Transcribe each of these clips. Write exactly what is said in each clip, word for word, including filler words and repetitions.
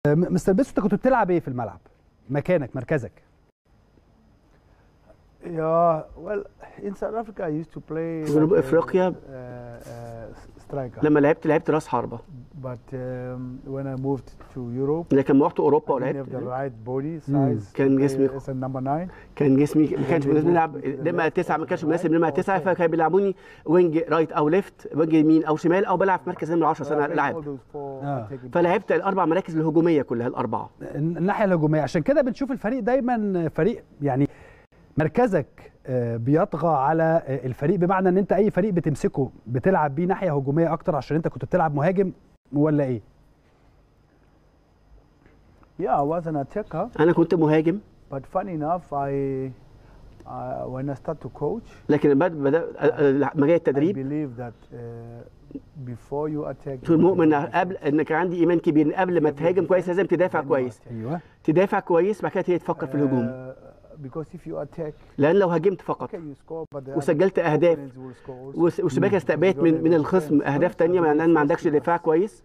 مستر بيتسو، انت كنت بتلعب ايه في الملعب؟ مكانك، مركزك؟ Yeah, well, in South Africa I used to play في جنوب like افريقيا a, uh, uh, striker. لما لعبت لعبت راس حربه. But um, when I moved to Europe, لكن لما رحت اوروبا I didn't have ولعبت the right body مم. size كان to جسمي play as a number nine. كان جسمي ما كانش مناسب نلعب نمره تسعه، ما كانش مناسب نمره تسعه، فكانوا بيلعبوني وينج رايت او ليفت، وينج يمين او شمال، او بلعب في مركز نمره عشرة سنه لاعب. آه. فلعبت الاربع مراكز الهجوميه كلها الاربعه. الناحيه الهجوميه، عشان كده بنشوف الفريق دايما فريق يعني مركزك بيطغى على الفريق، بمعنى ان انت اي فريق بتمسكه بتلعب بيه ناحيه هجوميه اكتر عشان انت كنت بتلعب مهاجم، ولا ايه؟ Yeah, I was an attacker. انا كنت مهاجم. But funny enough, I uh, when I start to coach. لكن بعد بدأ مجال التدريب. I believe that uh, before you attack. مؤمن قبل انك عندي ايمان كبير ان قبل ما تهاجم كويس لازم تدافع كويس. ايوه. تدافع كويس بعد كده تيجي تفكر في الهجوم. Because if you attack, لان لو هاجمت فقط وسجلت اهداف وسباك استقبلت من من الخصم اهداف ثانيه، معناه ان ما عندكش دفاع كويس.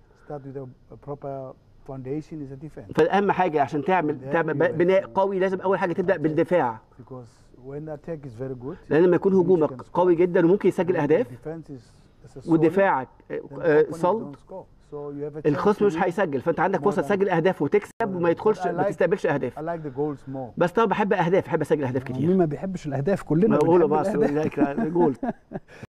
فالاهم حاجه عشان تعمل تعمل بناء قوي لازم اول حاجه تبدا بالدفاع، لان لما يكون هجومك قوي جدا وممكن يسجل اهداف ودفاعك صلب الخصم مش هيسجل، فانت عندك فرصه تسجل اهداف وتكسب وما يدخلش ما تستقبلش اهداف. بس طبعا بحب اهداف، بحب اسجل اهداف كتير. مين ما بيحبش الاهداف؟ كلنا بنحب الاهداف. جول.